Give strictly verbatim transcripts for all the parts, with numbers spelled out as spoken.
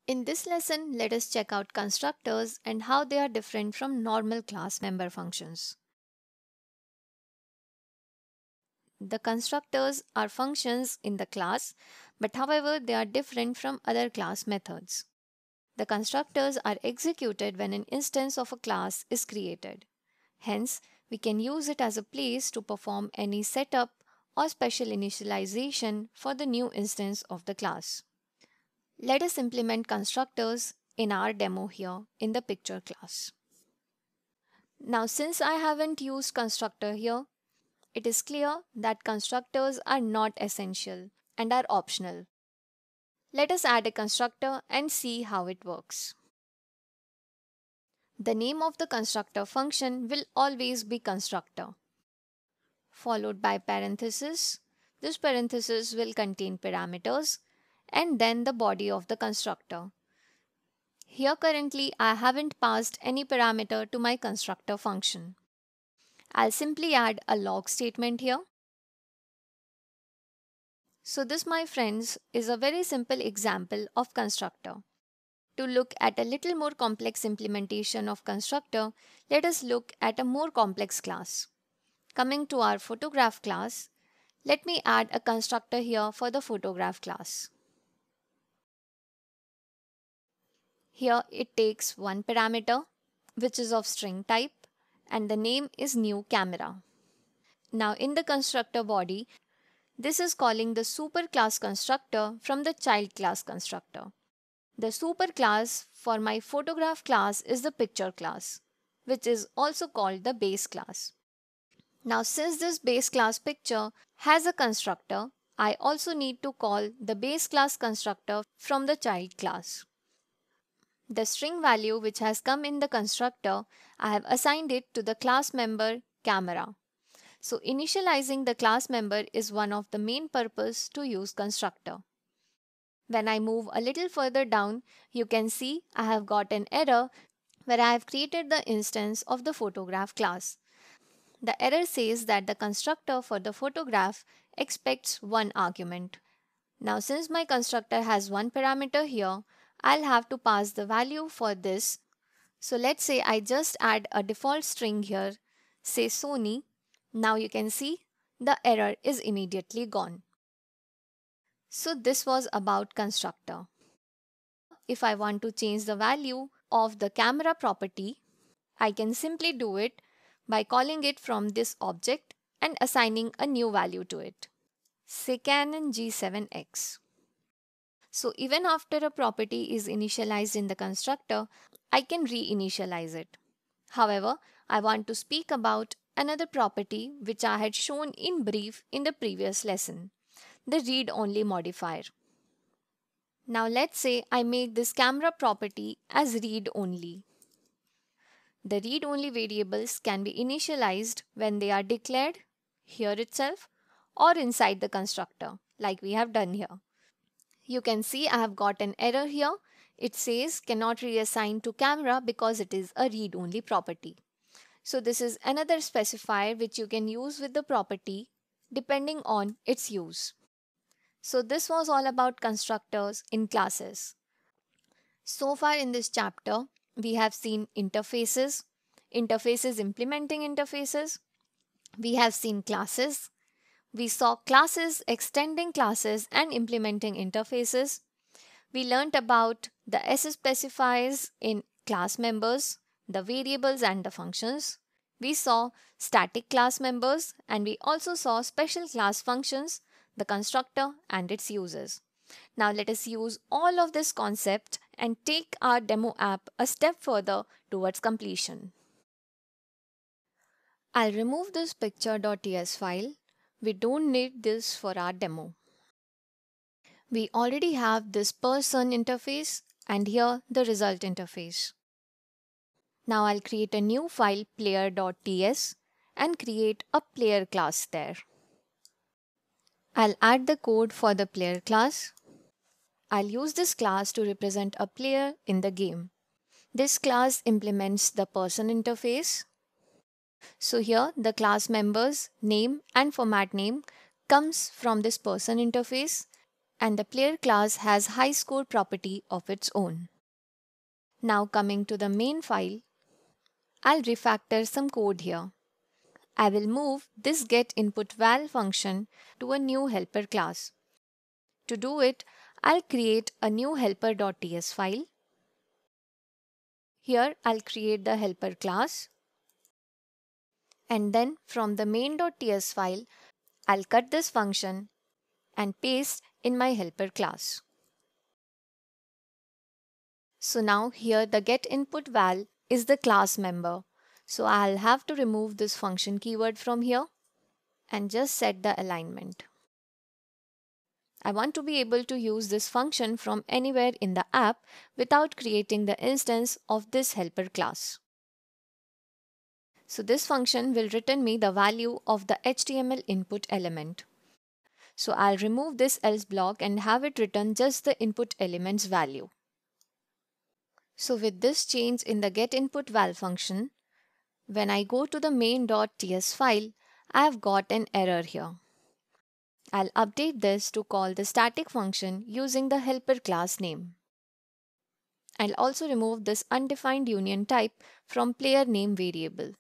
In this lesson, let us check out constructors and how they are different from normal class member functions. The constructors are functions in the class, but however they are different from other class methods. The constructors are executed when an instance of a class is created. Hence, we can use it as a place to perform any setup or special initialization for the new instance of the class. Let us implement constructors in our demo here in the picture class. Now, since I haven't used constructor here, it is clear that constructors are not essential and are optional. Let us add a constructor and see how it works. The name of the constructor function will always be constructor, followed by parenthesis. This parenthesis will contain parameters and then the body of the constructor. Here currently I haven't passed any parameter to my constructor function. I'll simply add a log statement here. So this, my friends, is a very simple example of constructor. To look at a little more complex implementation of constructor, let us look at a more complex class. Coming to our photograph class, let me add a constructor here for the photograph class. Here it takes one parameter, which is of string type, and the name is new camera. Now in the constructor body, this is calling the superclass constructor from the child class constructor. The superclass for my photograph class is the picture class, which is also called the base class. Now since this base class picture has a constructor, I also need to call the base class constructor from the child class. The string value which has come in the constructor, I have assigned it to the class member camera. So initializing the class member is one of the main purpose to use constructor. When I move a little further down, you can see I have got an error where I have created the instance of the photograph class. The error says that the constructor for the photograph expects one argument. Now since my constructor has one parameter here, I'll have to pass the value for this. So let's say I just add a default string here, say Sony. Now you can see the error is immediately gone. So this was about constructor. If I want to change the value of the camera property, I can simply do it by calling it from this object and assigning a new value to it, say Canon G seven X. So even after a property is initialized in the constructor, I can reinitialize it. However, I want to speak about another property which I had shown in brief in the previous lesson, the read-only modifier. Now let's say I make this camera property as read-only. The read-only variables can be initialized when they are declared here itself or inside the constructor, like we have done here. You can see I have got an error here. It says cannot reassign to camera because it is a read-only property. So this is another specifier which you can use with the property depending on its use. So this was all about constructors in classes. So far in this chapter, we have seen interfaces, interfaces implementing interfaces. We have seen classes. We saw classes extending classes and implementing interfaces. We learnt about the S specifiers in class members, the variables and the functions. We saw static class members and we also saw special class functions, the constructor and its uses. Now let us use all of this concept and take our demo app a step further towards completion. I'll remove this picture.ts file. We don't need this for our demo. We already have this person interface and here the result interface. Now I'll create a new file player.ts and create a player class there. I'll add the code for the player class. I'll use this class to represent a player in the game. This class implements the person interface. So here the class members name and format name comes from this person interface and the player class has high score property of its own. Now coming to the main file, I'll refactor some code here. I will move this getInputVal function to a new helper class. To do it, I'll create a new helper.ts file. Here I'll create the helper class, and then from the main.ts file, I'll cut this function and paste in my helper class. So now here the getInputVal is the class member. So I'll have to remove this function keyword from here and just set the alignment. I want to be able to use this function from anywhere in the app without creating the instance of this helper class. So this function will return me the value of the H T M L input element. So I'll remove this else block and have it return just the input element's value. So with this change in the getInputVal function, when I go to the main.ts file, I have got an error here. I'll update this to call the static function using the helper class name. I'll also remove this undefined union type from player name variable.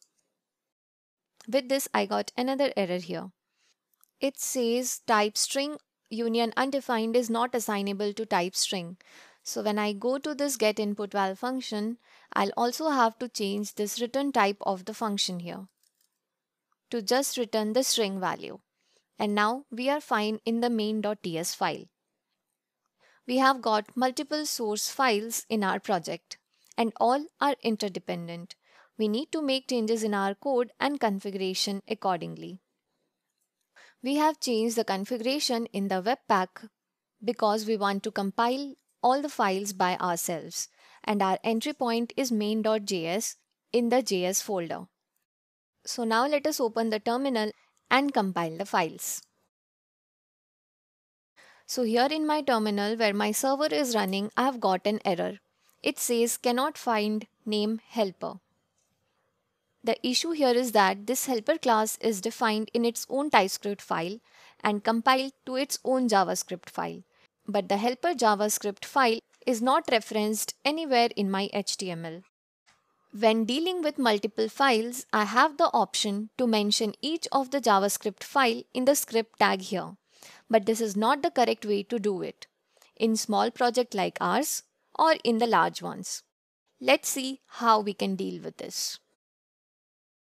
With this, I got another error here. It says type string union undefined is not assignable to type string. So when I go to this getInputVal function, I'll also have to change this return type of the function here to just return the string value. And now we are fine in the main.ts file. We have got multiple source files in our project and all are interdependent. We need to make changes in our code and configuration accordingly. We have changed the configuration in the Webpack because we want to compile all the files by ourselves, and our entry point is main.js in the J S folder. So now let us open the terminal and compile the files. So here in my terminal where my server is running, I have got an error. It says cannot find name helper. The issue here is that this helper class is defined in its own TypeScript file and compiled to its own JavaScript file. But the helper JavaScript file is not referenced anywhere in my H T M L. When dealing with multiple files, I have the option to mention each of the JavaScript file in the script tag here. But this is not the correct way to do it in small projects like ours or in the large ones. Let's see how we can deal with this.